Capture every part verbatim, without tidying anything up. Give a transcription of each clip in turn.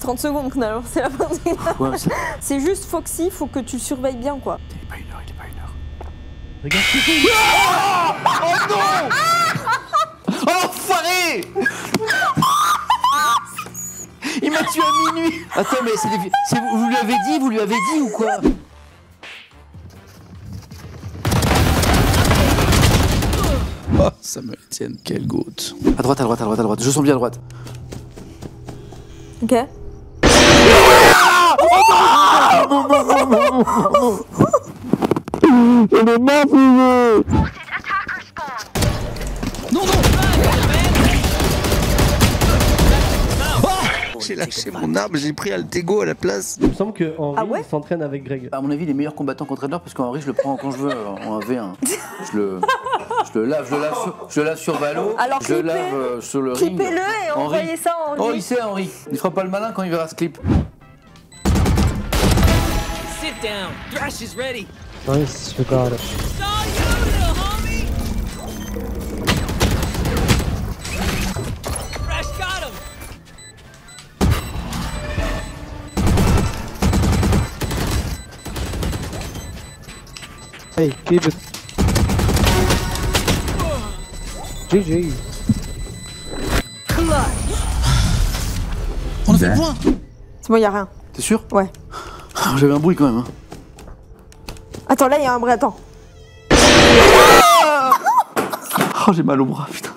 trente secondes qu'on a lancé la partie. Ouais, c'est juste Foxy, faut que tu le surveilles bien quoi. Il est pas une heure, il est pas une heure. Regarde ce qu'il fait. Oh non. Oh enfoiré. Il m'a tué à minuit. Attends mais c'est des... vous, vous lui avez dit, vous lui avez dit ou quoi? Oh Samuel Etienne, quelle goutte. À droite, à droite, à droite, à droite. Je sens bien à droite. Ok. Non, non. J'ai lâché mon arme, j'ai pris Altego à la place. Il me semble que Henri Ah ouais s'entraîne avec Greg. À mon avis, les meilleurs combattants qu'entraîneurs, parce qu'Henri, je le prends quand je veux en un v un. Je le, je le lave, je le lave sur, je le lave sur Valo, Alors, je le clippez- lave euh, sur le ring. Clippez-le et Henri. envoyez ça en Oh, il sait, Henri. Il fera pas le malin quand il verra ce clip. Sit down. Thrash is ready. Nice, we got it. Saw you, little homie. Thrash got him. Hey, keep it. G G. On a fait le point. C'est bon, y a rien. T'es sûr? Ouais. J'avais un bruit quand même. Hein. Attends, là, il y a un bruit, attends. Oh, j'ai mal au bras, putain.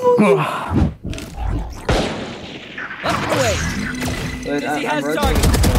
Up the way. Dizzy has target.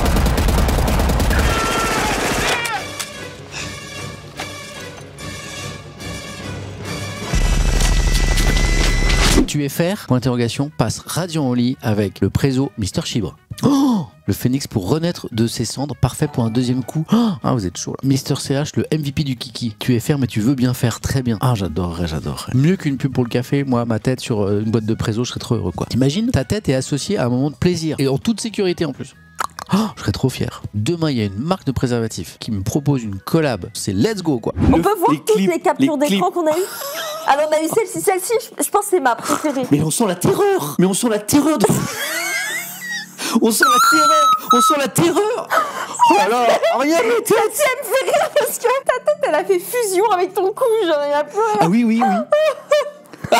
Tu es faire, point d'interrogation, passe radiant au lit avec le préso Mister Chibre. Oh, le phénix pour renaître de ses cendres, parfait pour un deuxième coup. Oh, ah, vous êtes chaud là. Mister C H, le M V P du Kiki. Tu es faire, mais tu veux bien faire, très bien. Ah, j'adorerais, j'adorerais. Mieux qu'une pub pour le café, moi, ma tête sur euh, une boîte de préso, je serais trop heureux quoi. T'imagines, ta tête est associée à un moment de plaisir et en toute sécurité en plus. Oh, je serais trop fier. Demain, il y a une marque de préservatifs qui me propose une collab. C'est let's go quoi. On Le- peut voir les toutes clips, les captures les d'écran clips. qu'on a eues. Alors, on a eu celle-ci, celle-ci, je, je pense que c'est ma préférée. Mais on sent la terreur. Mais on sent la terreur de... On sent la terreur. On sent la terreur. Oh là là, rien ne Ta tête me fait rire parce que ta tête, elle a fait fusion avec ton cou, genre, il y a plus rien. Ah oui, oui, oui. Bah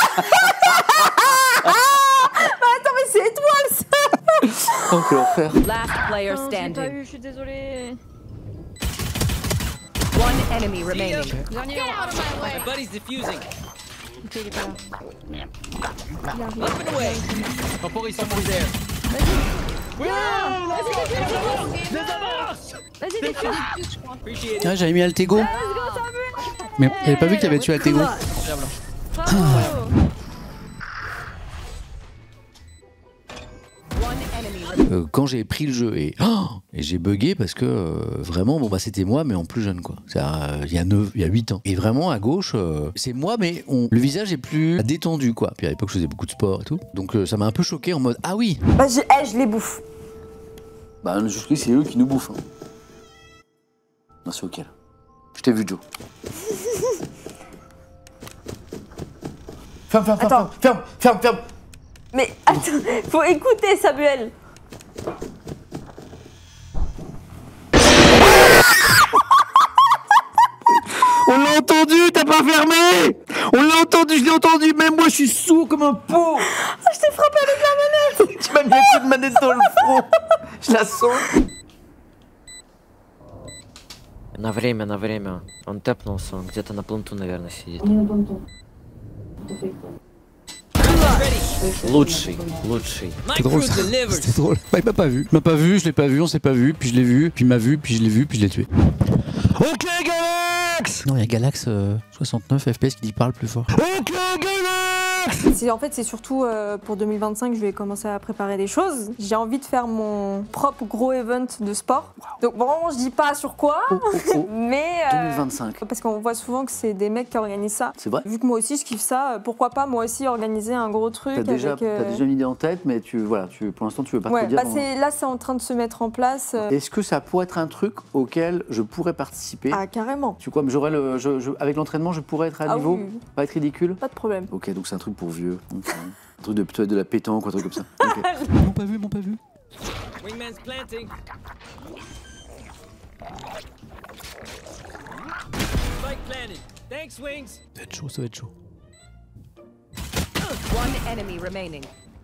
attends, mais c'est étoile, ça. Oh, quel enfer. Last player Non, j'ai pas standing. eu, je suis désolée. One enemy remaining. Dernier. My buddy's defusing. Ok, il est pas là. Up and away. Hopefully someone's there. Vas-y, défuse. Appreciate it. Ah, j'avais mis Altego. Mais j'avais pas vu que t'avais tué Altego. Bravo. One enemy remaining. Euh, quand j'ai pris le jeu et, oh, et j'ai bugué parce que euh, vraiment bon bah c'était moi mais en plus jeune quoi. C'est-à-dire, euh, il y a neuf, il y a huit ans. Et vraiment à gauche euh, c'est moi mais on, le visage est plus détendu quoi. Puis à l'époque je faisais beaucoup de sport et tout. Donc euh, ça m'a un peu choqué en mode ah oui. Bah, je, eh, je les bouffe. Bah jusqu'à c'est eux qui nous bouffent. Hein. Non c'est ok là. Je t'ai vu Joe. Ferme, ferme, ferme, Attends. ferme, ferme, ferme. Mais attends, faut écouter, Samuel. On l'a entendu, t'as pas fermé. On l'a entendu, je l'ai entendu. Même moi je suis sourd comme un pot. Ah, je t'ai frappé avec la manette. Tu m'as mis un coup de manette dans le front. Je la sens. На время, на время. Он тэпнулся, он где-то на пленту, наверное, сидит. Лучший, лучший. My C'est drôle crew ça. delivers. C'était drôle. Bah, il m'a pas vu. Il m'a pas vu, je l'ai pas vu, on s'est pas vu, puis je l'ai vu, puis il m'a vu, puis je l'ai vu, puis je l'ai tué. Ok Galax. Non, il y a Galax euh, soixante-neuf F P S qui dit parle plus fort. Ok Galax. C'est- En fait, c'est surtout euh, pour deux mille vingt-cinq, je vais commencer à préparer des choses. J'ai envie de faire mon propre gros event de sport. Donc bon, je dis pas sur quoi, Oh, oh, oh. mais euh, deux mille vingt-cinq. parce qu'on voit souvent que c'est des mecs qui organisent ça. C'est vrai. Vu que moi aussi je kiffe ça, euh, pourquoi pas moi aussi organiser un gros truc T'as déjà, avec. euh, t'as déjà une idée en tête, mais tu, voilà, tu, pour l'instant tu veux pas Ouais, te dire. bah dans- c'est- là c'est en train de se mettre en place. euh, Est-ce que ça pourrait être un truc auquel je pourrais participer? Ah carrément. Tu quoi, mais j'aurais le, je, je- avec l'entraînement, je pourrais être à Ah niveau, oui. pas être ridicule. Pas de problème. Ok, donc c'est un truc pour vieux. Ok. Un truc de peut-être de la pétanque ou un truc comme ça. Ok. Ils m'ont pas vu, ils m'ont pas vu. Wingman's planting. Spike planted. Thanks, Wings. Ça va être chaud, ça va être chaud. One enemy remaining.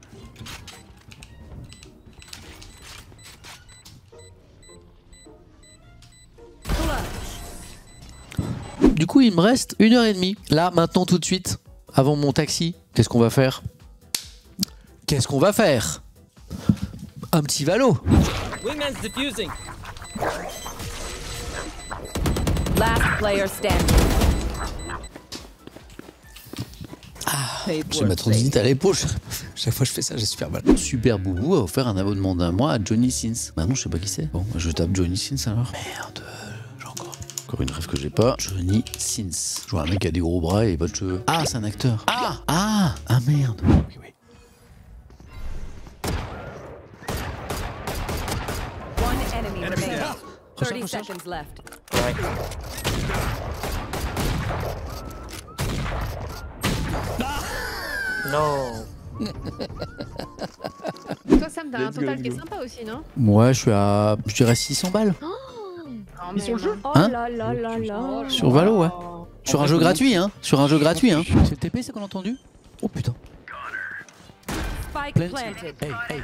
Du coup, il me reste une heure et demie. Là, maintenant, tout de suite, avant mon taxi, qu'est-ce qu'on va faire? Qu'est-ce qu'on va faire? Un petit valo. Wingman's diffusing. Last player standing. J'ai ma tendinite à l'épaule. Chaque fois que je fais ça, j'ai super mal. Super Boubou a offert un abonnement d'un mois à Johnny Sins. Bah non, je sais pas qui c'est. Bon, je tape Johnny Sins alors. Merde, j'ai encore. Encore une rêve que j'ai pas. Johnny Sins. Je vois un mec qui a des gros bras et pas de cheveux. Ah, c'est un acteur. Ah Ah Ah merde. Oui, oui. One enemy remaining. Prochain, thirty prochain. seconds left. Ouais. Non. Toi, Sam, t'as un total qui est sympa aussi, non? Moi, je suis à. Je dirais six cents balles. Ils sont le jeu. Oh Hein là là là là. Sur Valo, ouais. Sur un jeu gratuit, hein. Sur un jeu gratuit, hein. C'est le T P, c'est qu'on a entendu? Oh putain. Spike Plant- planted. Hey, hey.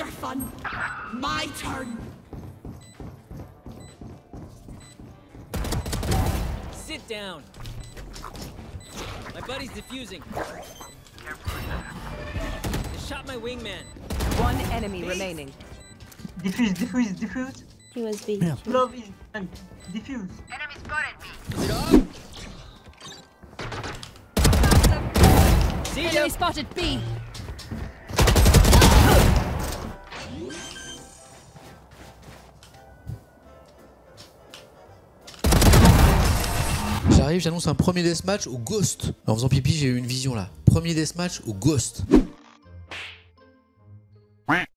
Sit down. My buddy's diffusing. They shot my wingman. One enemy remaining. Diffuse, diffuse, diffuse. He was B. Merde. Love is and diffuse. See ya. Enemy spotted B. J'arrive, j'annonce un premier deathmatch au Ghost. En faisant pipi, j'ai eu une vision là. Premier deathmatch au Ghost.